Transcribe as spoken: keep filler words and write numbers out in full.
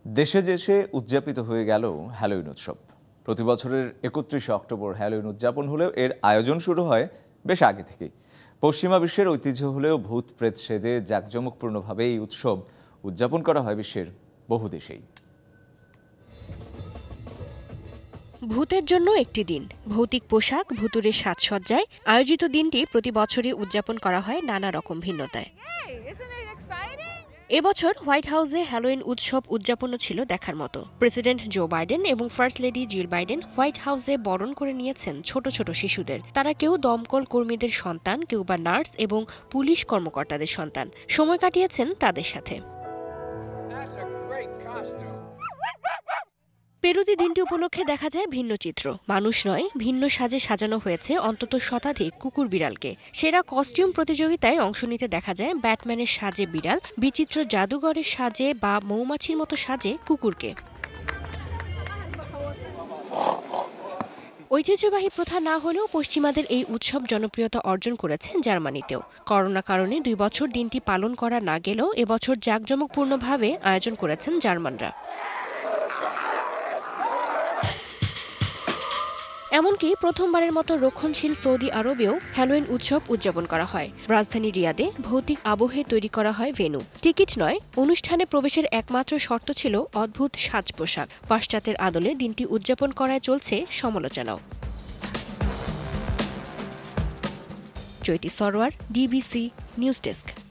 দেশে দেশে উদযাপিত হয়ে গেল হ্যালোইন উৎসব। প্রতি বছরের একত্রিশে অক্টোবর হ্যালোইন উদযাপন হলেও এর আয়োজন শুরু হয় বেশ আগে থেকেই। পশ্চিমা বিশ্বের ঐতিহ্য হলেও ভূত প্রেত সেজে জাঁকজমকপূর্ণভাবে এই উৎসব উদযাপন করা হয় বিশ্বের বহু দেশেই। ভূতের জন্য একটি দিন, ভৌতিক পোশাক, ভুতুড়ের সাজসজ্জায় আয়োজিত দিনটি প্রতি বছরই উদযাপন করা হয় নানা রকম ভিন্নতায়। এবছর হোয়াইট হাউসে হ্যালোইন উৎসব উদযাপনও ছিল দেখার মতো। প্রেসিডেন্ট জো বাইডেন এবং first lady Jill Biden White হাউসে বরণ করে নিয়েছেন ছোট ছোট শিশুদের। তারা কেউ দমকল কর্মীদের সন্তান, কেউ বা নার্স এবং পুলিশ কর্মকর্তাদের সন্তান। সময় কাটিয়েছেন তাদের সাথে। পেরুতে দিনটি উপলক্ষে দেখা যায় ভিন্ন চিত্র। মানুষ নয়, ভিন্ন সাজে সাজানো হয়েছে অন্তত শতাধিক কুকুর বিড়ালকে। সেরা কস্টিউম প্রতিযোগিতায় অংশ নিতে দেখা যায় ব্যাটম্যানের সাজে বিড়াল, বিচিত্র জাদুঘরের সাজে বা মৌমাছির মতো সাজে কুকুরকে। ঐতিহ্যবাহী প্রথা না হলেও পশ্চিমাদের এই উৎসব জনপ্রিয়তা অর্জন করেছে জার্মানিতেও। করোনা কারণে দুই বছর দিনটি পালন করা না গেলেও এবছর জাঁকজমকপূর্ণভাবে আয়োজন করেছেন জার্মানরা। এমনকি প্রথমবারের মতো রক্ষণশীল সৌদি আরবেও হ্যালোইন উৎসব উদযাপন করা হয়। রাজধানী রিয়াদে ভৌতিক আবহে তৈরি করা হয় ভেন্যু। টিকিট নয়, অনুষ্ঠানে প্রবেশের একমাত্র শর্ত ছিল অদ্ভুত সাজ পোশাক। পাশ্চাত্যের আদলে দিনটি উদযাপন করায় চলছে সমালোচনাও। Chaiti Sarwar, DBC news desk.